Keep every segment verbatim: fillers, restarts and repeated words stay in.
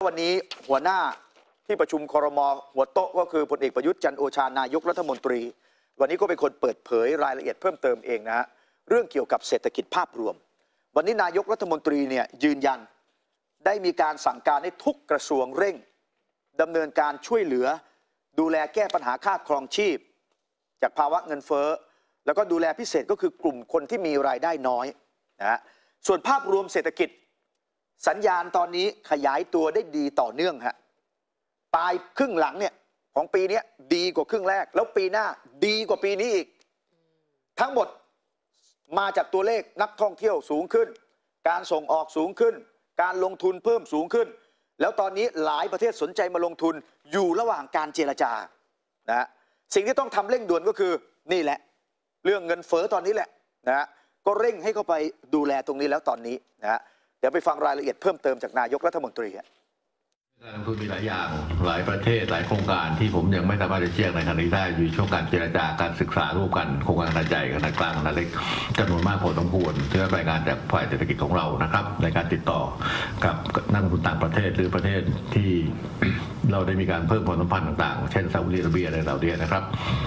วันนี้หัวหน้าที่ประชุมครม.หัวโต๊ะก็คือพลเอกประยุทธ์จันทร์โอชานายกรัฐมนตรีวันนี้ก็เป็นคนเปิดเผยรายละเอียดเพิ่มเติมเองนะฮะเรื่องเกี่ยวกับเศรษฐกิจภาพรวมวันนี้นายกรัฐมนตรีเนี่ยยืนยันได้มีการสั่งการให้ทุกกระทรวงเร่งดำเนินการช่วยเหลือดูแลแก้ปัญหาค่าครองชีพจากภาวะเงินเฟ้อแล้วก็ดูแลพิเศษก็คือกลุ่มคนที่มีรายได้น้อยนะฮะส่วนภาพรวมเศรษฐกิจสัญญาณตอนนี้ขยายตัวได้ดีต่อเนื่องฮะปลายครึ่งหลังเนี่ยของปีนี้ดีกว่าครึ่งแรกแล้วปีหน้าดีกว่าปีนี้อีกทั้งหมดมาจากตัวเลขนักท่องเที่ยวสูงขึ้นการส่งออกสูงขึ้นการลงทุนเพิ่มสูงขึ้นแล้วตอนนี้หลายประเทศสนใจมาลงทุนอยู่ระหว่างการเจรจานะสิ่งที่ต้องทำเร่งด่วนก็คือนี่แหละเรื่องเงินเฟ้อตอนนี้แหละนะก็เร่งให้เข้าไปดูแลตรงนี้แล้วตอนนี้นะเดี๋ยวไปฟังรายละเอียดเพิ่มเติมจากนายกรัฐมนตรีการลงทุนมีหลายอย่างหลายประเทศหลายโครงการที่ผมยังไม่สามารถจะแจ้งในขณะนี้ได้อยู่ช่วงการเจรจาการศึกษาร่วมกันโครงการขนาดใหญ่ขนาดกลางขนาดเล็กจำนวนมากพอสมควรที่รายงานจากฝ่ายเศรษฐกิจของเรานะครับในการติดต่อกับนักลงทุนต่างประเทศหรือประเทศที่เราได้มีการเพิ่มความสัมพันธ์ต่างๆเช่นซาอุดิอาระเบียอะไรเหล่านี้นะครับ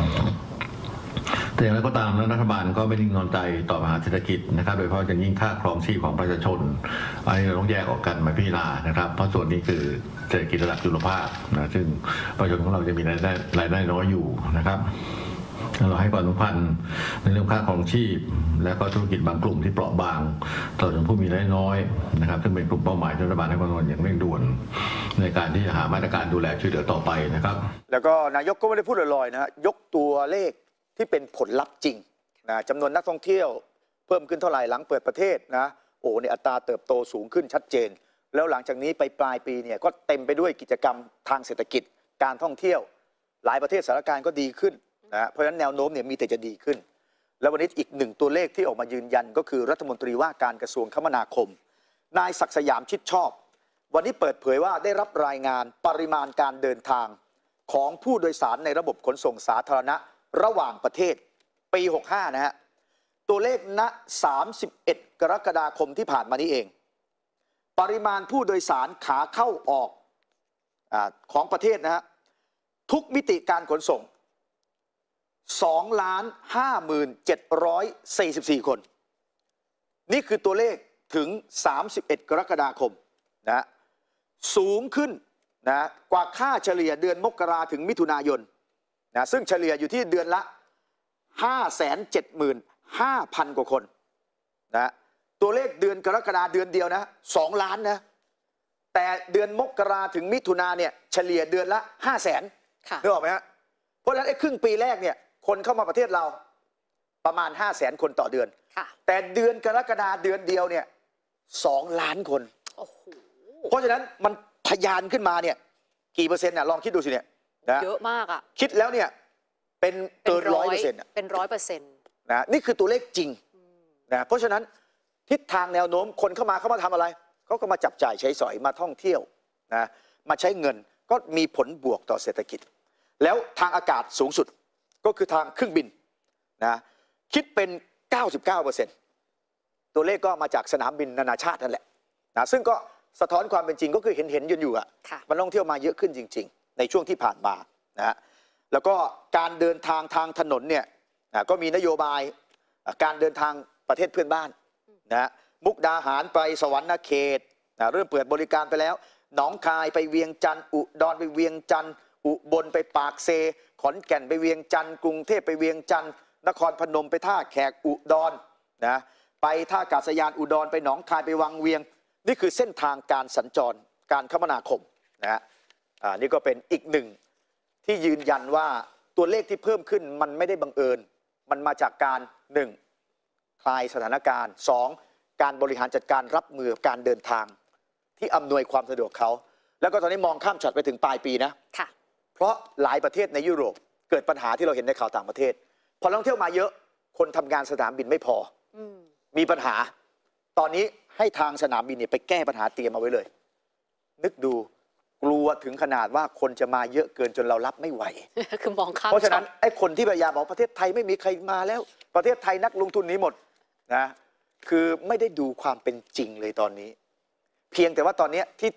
แต่อย่างไรก็ตามแล้วรัฐบาลก็ไม่นิ่งนอนใจต่อปัญหาเศรษฐกิจนะครับโดยเฉพาะอย่างยิ่งค่าครองชีพของประชาชนอันนี้เราต้องแยกออกกันมาพิจารณานะครับเพราะส่วนนี้คือเศรษฐกิจระดับจุลภาคนะซึ่งประชาชนของเราจะมีรายได้รายได้น้อยอยู่นะครับเราให้ความสำคัญในเรื่องค่าครองชีพและก็ธุรกิจบางกลุ่มที่เปราะบางต่อจนผู้มีรายได้น้อยนะครับซึ่งเป็นกลุ่มเป้าหมายที่รัฐบาลให้ความสำคัญอย่างเร่งด่วนในการที่จะหามาตรการดูแลช่วยเหลือต่อไปนะครับแล้วก็นายกก็ไม่ได้พูดลอยๆนะฮะยกตัวเลขที่เป็นผลลัพธ์จริงนะจำนวนนักท่องเที่ยวเพิ่มขึ้นเท่าไหร่หลังเปิดประเทศนะโอ้ในอัตราเติบโตสูงขึ้นชัดเจนแล้วหลังจากนี้ไปปลายปีเนี่ยก็เต็มไปด้วยกิจกรรมทางเศรษฐกิจการท่องเที่ยวหลายประเทศสถานการณ์ก็ดีขึ้นนะเพราะฉะนั้นแนวโน้มเนี่ยมีแต่จะดีขึ้นแล้ววันนี้อีกหนึ่งตัวเลขที่ออกมายืนยันก็คือรัฐมนตรีว่าการกระทรวงคมนาคมนายศักดิ์สยามชิดชอบวันนี้เปิดเผยว่าได้รับรายงานปริมาณการเดินทางของผู้โดยสารในระบบขนส่งสาธารณะระหว่างประเทศปีหกสิบห้านะฮะตัวเลขณสามสิบเอ็ดกรกฎาคมที่ผ่านมานี้เองปริมาณผู้โดยสารขาเข้าออกอ่าของประเทศนะฮะทุกมิติการขนส่ง สองล้านห้าหมื่นเจ็ดร้อยสี่สิบสี่ คนนี่คือตัวเลขถึงสามสิบเอ็ดกรกฎาคมนะสูงขึ้นนะกว่าค่าเฉลี่ยเดือนมกราถึงมิถุนายนนะซึ่งเฉลี่ยอยู่ที่เดือนละ ห้าแสนเจ็ดหมื่นห้าพัน กว่าคนนะตัวเลขเดือนกรกฎาเดือนเดียวนะสองล้านนะแต่เดือนมกราถึงมิถุนาเนี่ยเฉลี่ยเดือนละ ห้าแสน นึกออกไหมฮะเพราะฉะนั้นไอ้ครึ่งปีแรกเนี่ยคนเข้ามาประเทศเราประมาณ ห้าแสน คนต่อเดือนแต่เดือนกรกฎาเดือนเดียวเนี่ยสองล้านคนโอ้โหเพราะฉะนั้นมันทะยานขึ้นมาเนี่ยกี่เปอร์เซ็นต์น่ะลองคิดดูสิเนี่ยเยอะมากอ่ะคิดแล้วเนี่ยเป็นเกินร้อยเปอร์เซ็นต์เป็นร้อยเปอร์เซ็นต์นะนี่คือตัวเลขจริงนะเพราะฉะนั้นทิศทางแนวโน้มคนเข้ามาเขามาทำอะไรเขาก็มาจับจ่ายใช้สอยมาท่องเที่ยวนะมาใช้เงินก็มีผลบวกต่อเศรษฐกิจแล้วทางอากาศสูงสุดก็คือทางเครื่องบินนะคิดเป็น เก้าสิบเก้าเปอร์เซ็นต์ ตัวเลขก็มาจากสนามบินนานาชาตินั่นแหละนะซึ่งก็สะท้อนความเป็นจริงก็คือเห็นเห็นยืนอยู่อะมันท่องเที่ยวมาเยอะขึ้นจริงๆในช่วงที่ผ่านมานะฮะแล้วก็การเดินทางทางถนนเนี่ยก็มีนโยบายการเดินทางประเทศเพื่อนบ้านนะมุกดาหารไปสวรรณเขตนะเริ่มเปิดบริการไปแล้วหนองคายไปเวียงจันทร์อุดรไปเวียงจันทร์อุบลไปปากเซขอนแก่นไปเวียงจันทร์กรุงเทพไปเวียงจันทร์นครพนมไปท่าแขกอุดรนะไปท่าอากาศยานอุดรไปหนองคายไปวังเวียงนี่คือเส้นทางการสัญจรการคมนาคมนะฮะอ่านี่ก็เป็นอีกหนึ่งที่ยืนยันว่าตัวเลขที่เพิ่มขึ้นมันไม่ได้บังเอิญมันมาจากการหนึ่งคลายสถานการณ์สองการบริหารจัดการรับมือการเดินทางที่อำนวยความสะดวกเขาแล้วก็ตอนนี้มองข้ามช็อตไปถึงปลายปีนะค่ะเพราะหลายประเทศในยุโรปเกิดปัญหาที่เราเห็นในข่าวต่างประเทศพอนักท่องเที่ยวมาเยอะคนทำงานสนามบินไม่พอมีปัญหาตอนนี้ให้ทางสนามบินเนี่ยไปแก้ปัญหาเตรียมเอาไว้เลยนึกดูกลัวถึงขนาดว่าคนจะมาเยอะเกินจนเรารับไม่ไหวคือมองข้ามเพราะฉะนั้นไอ้คนที่พยายามบอกประเทศไทยไม่มีใครมาแล้วประเทศไทยนักลงทุนนี้หมดนะคือไม่ได้ดูความเป็นจริงเลยตอนนี้เพียงแต่ว่าตอนนี้ที่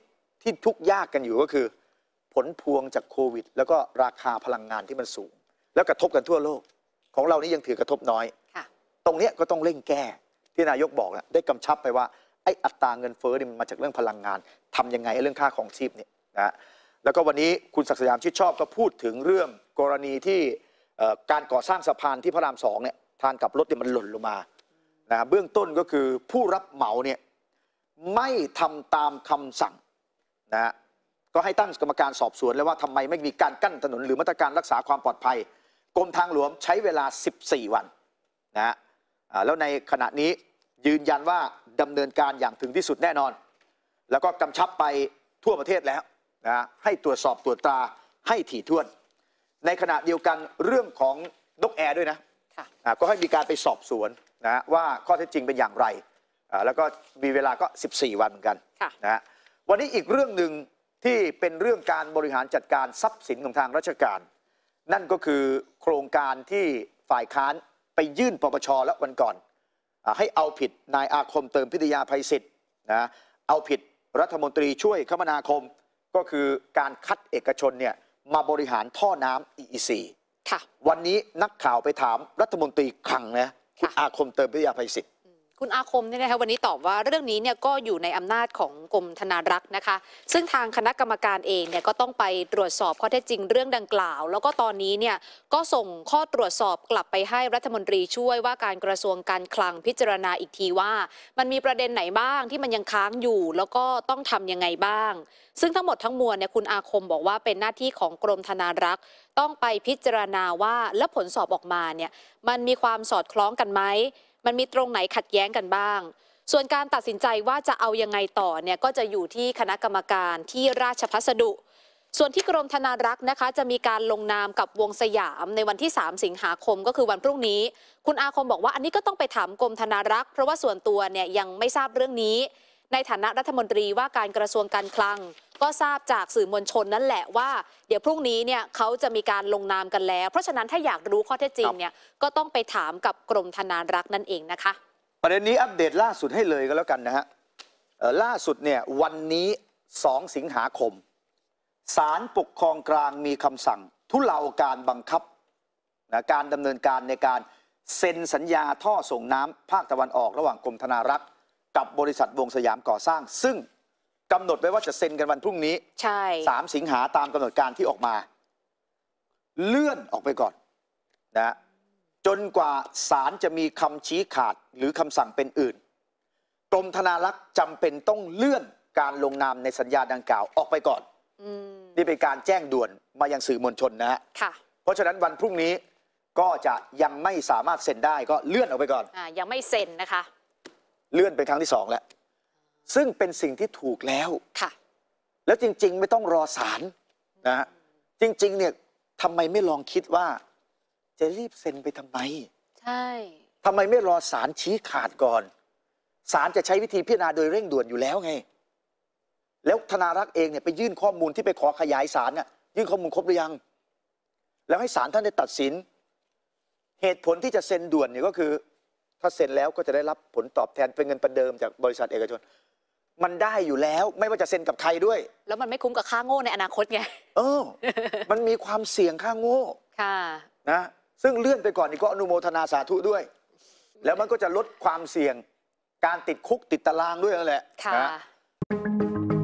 ที่ทุกข์ยากกันอยู่ก็คือผลพวงจากโควิดแล้วก็ราคาพลังงานที่มันสูงแล้วกระทบกันทั่วโลกของเรานี่ยังถือกระทบน้อยตรงนี้ก็ต้องเร่งแก้ที่นายกบอกนะได้กำชับไปว่าไอ้อัตราเงินเฟ้อนี่มันมาจากเรื่องพลังงานทำยังไงเรื่องค่าของชีพเนี่ยนะแล้วก็วันนี้คุณศักดิ์สยามชิดชอบก็พูดถึงเรื่องกรณีที่การก่อสร้างสะพานที่พระรามสองเนี่ยทางกลับรถเนี่ยมันหล่นลงมานะเบื้องต้นก็คือผู้รับเหมาเนี่ยไม่ทำตามคำสั่งนะก็ให้ตั้งกรรมการสอบสวนแล้วว่าทำไมไม่มีการกั้นถนนหรือมาตรการรักษาความปลอดภัยกรมทางหลวงใช้เวลาสิบสี่วันนะแล้วในขณะนี้ยืนยันว่าดำเนินการอย่างถึงที่สุดแน่นอนแล้วก็กำชับไปทั่วประเทศแล้วนะให้ตรวจสอบตรวจตราให้ถี่ถ้วนในขณะเดียวกันเรื่องของนกแอร์ด้วยนะก็ให้มีการไปสอบสวนนะว่าข้อเท็จจริงเป็นอย่างไรแล้วก็มีเวลาก็สิบสี่วันเหมือนกันนะวันนี้อีกเรื่องหนึ่งที่เป็นเรื่องการบริหารจัดการทรัพย์สินของทางราชการนั่นก็คือโครงการที่ฝ่ายค้านไปยื่นปปชแล้ววันก่อนให้เอาผิดนายอาคมเติมพิทยาภัยศิษย์นะเอาผิดรัฐมนตรีช่วยคมนาคมก็คือการคัดเอกชนเนี่ยมาบริหารท่อน้ำ อี อี ซีค่ะวันนี้นักข่าวไปถามรัฐมนตรีคลังนะคุณอาคมเติมพิทยาภัยศิษย์คุณอาคมเนี่ยนะคะวันนี้ตอบว่าเรื่องนี้เนี่ยก็อยู่ในอำนาจของกรมธนารักษ์นะคะซึ่งทางคณะกรรมการเองเนี่ยก็ต้องไปตรวจสอบข้อเท็จจริงเรื่องดังกล่าวแล้วก็ตอนนี้เนี่ยก็ส่งข้อตรวจสอบกลับไปให้รัฐมนตรีช่วยว่าการกระทรวงการคลังพิจารณาอีกทีว่ามันมีประเด็นไหนบ้างที่มันยังค้างอยู่แล้วก็ต้องทำยังไงบ้างซึ่งทั้งหมดทั้งมวลเนี่ยคุณอาคมบอกว่าเป็นหน้าที่ของกรมธนารักษ์ต้องไปพิจารณาว่าแล้วผลสอบออกมาเนี่ยมันมีความสอดคล้องกันไหมมันมีตรงไหนขัดแย้งกันบ้างส่วนการตัดสินใจว่าจะเอายังไงต่อเนี่ยก็จะอยู่ที่คณะกรรมการที่ราชพัสดุส่วนที่กรมธนารักษ์นะคะจะมีการลงนามกับวงสยามในวันที่สามสิงหาคมก็คือวันพรุ่งนี้คุณอาคมบอกว่าอันนี้ก็ต้องไปถามกรมธนารักษ์เพราะว่าส่วนตัวเนี่ยยังไม่ทราบเรื่องนี้ในฐานะรัฐมนตรีว่าการกระทรวงการคลังก็ทราบจากสื่อมวลชนนั่นแหละว่าเดี๋ยวพรุ่งนี้เนี่ยเขาจะมีการลงนามกันแล้วเพราะฉะนั้นถ้าอยากรู้ข้อเท็จจริงเนี่ยก็ต้องไปถามกับกรมธนารักษ์นั่นเองนะคะประเด็นนี้อัปเดตล่าสุดให้เลยก็แล้วกันนะฮะล่าสุดเนี่ยวันนี้สองสิงหาคมศาลปกครองกลางมีคำสั่งทุเลาการบังคับนะการดำเนินการในการเซ็นสัญญาท่อส่งน้ำภาคตะวันออกระหว่างกรมธนารักษ์กับบริษัทวงสยามก่อสร้างซึ่งกำหนดไว้ว่าจะเซ็นกันวันพรุ่งนี้ใช่สามสิงหาตามกำหนดการที่ออกมาเลื่อนออกไปก่อนนะจนกว่าศาลจะมีคำชี้ขาดหรือคำสั่งเป็นอื่นกรมธนารักษ์จำเป็นต้องเลื่อนการลงนามในสัญญาดังกล่าวออกไปก่อนนี่เป็นการแจ้งด่วนมายังสื่อมวลชนนะฮะเพราะฉะนั้นวันพรุ่งนี้ก็จะยังไม่สามารถเซ็นได้ก็เลื่อนออกไปก่อนอ่ายังไม่เซ็นนะคะเลื่อนเป็นครั้งที่สองแล้วซึ่งเป็นสิ่งที่ถูกแล้วค่ะแล้วจริงๆไม่ต้องรอศาลนะฮะจริงๆเนี่ยทำไมไม่ลองคิดว่าจะรีบเซ็นไปทำไมใช่ทำไมไม่รอศาลชี้ขาดก่อนศาลจะใช้วิธีพิจารณาโดยเร่งด่วนอยู่แล้วไงแล้วธนารักษ์เองเนี่ยไปยื่นข้อมูลที่ไปขอขยายศาลน่ะยื่นข้อมูลครบหรือยังแล้วให้ศาลท่านได้ตัดสินเหตุผลที่จะเซ็นด่วนเนี่ยก็คือถ้าเซ็นแล้วก็จะได้รับผลตอบแทนเป็นเงินประเดิมจากบริษัทเอกชนมันได้อยู่แล้วไม่ว่าจะเซ็นกับใครด้วยแล้วมันไม่คุ้มกับค่าโง่ในอนาคตไงเออมันมีความเสี่ยงค่าโง่ค่ะนะซึ่งเลื่อนไปก่อนนี่ก็อนุโมทนาสาธุด้วยแล้วมันก็จะลดความเสี่ยงการติดคุกติดตารางด้วยนั่นแหละค่ะ